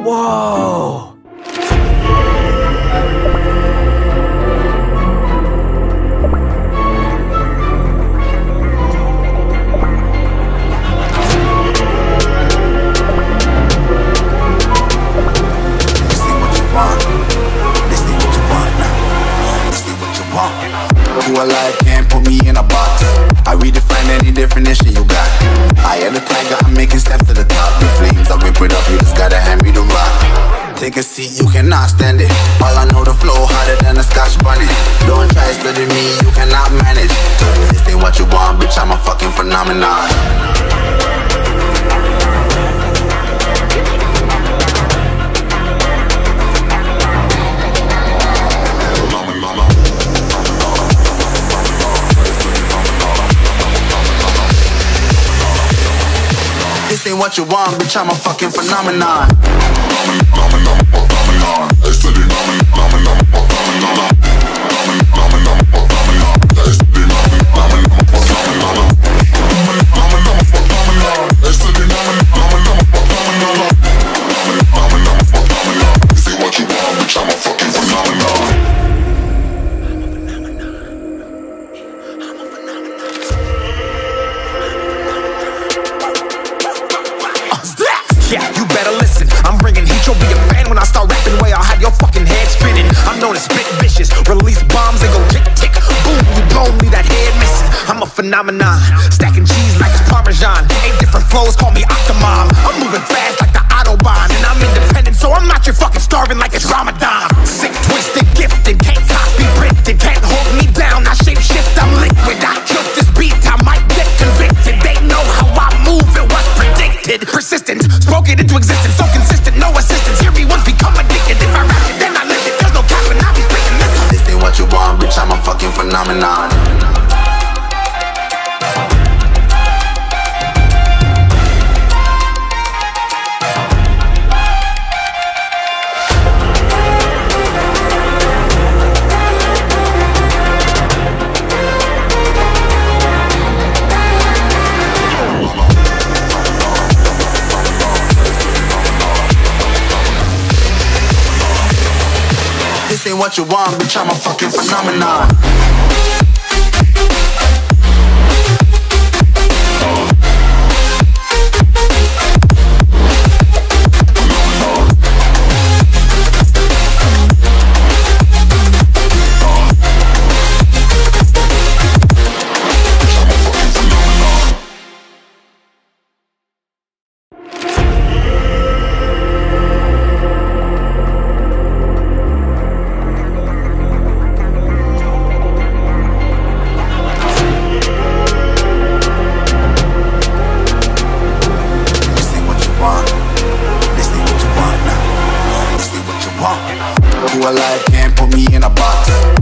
Whoa! Who alive can't put me in a box. I redefine any definition you got. I am the tiger, I'm making steps to the top. The flames, I whip it up, you just gotta hand me the rock. Take a seat, you cannot stand it. All I know, the flow harder than a Scotch bonnet. Don't try study me, you cannot manage. This ain't what you want, bitch, I'm a fucking phenomenon. This ain't what you want, bitch, I'm a fucking phenomenon. Yeah, you better listen. I'm bringing heat, you'll be a fan when I start rapping. Way I'll have your fucking head spinning. I'm known as spit vicious, release bombs and go tick tick. Boom, you blown me, that head missing. I'm a phenomenon, stacking cheese like it's Parmesan. 8 different flows, call me Octomom. I'm moving fast like the Autobahn, and I'm independent, so I'm not your fucking starving like it's Ramadan. Sick, twisted, gifted, can't copy, printed, can't hold me down. I shape shift, I'm liquid. I killed this beat, I might get convicted. They know how I move, it was predicted. Persistent, spoke it into existence, so consistent, no assistance. Hear me once, become addicted. If I rap it, then I live it. There's no cap and I'll be speaking this. This ain't what you want, bitch, I'm a fucking phenomenon. This ain't what you want, bitch, I'm a fucking phenomenon. Who alive can't put me in a box.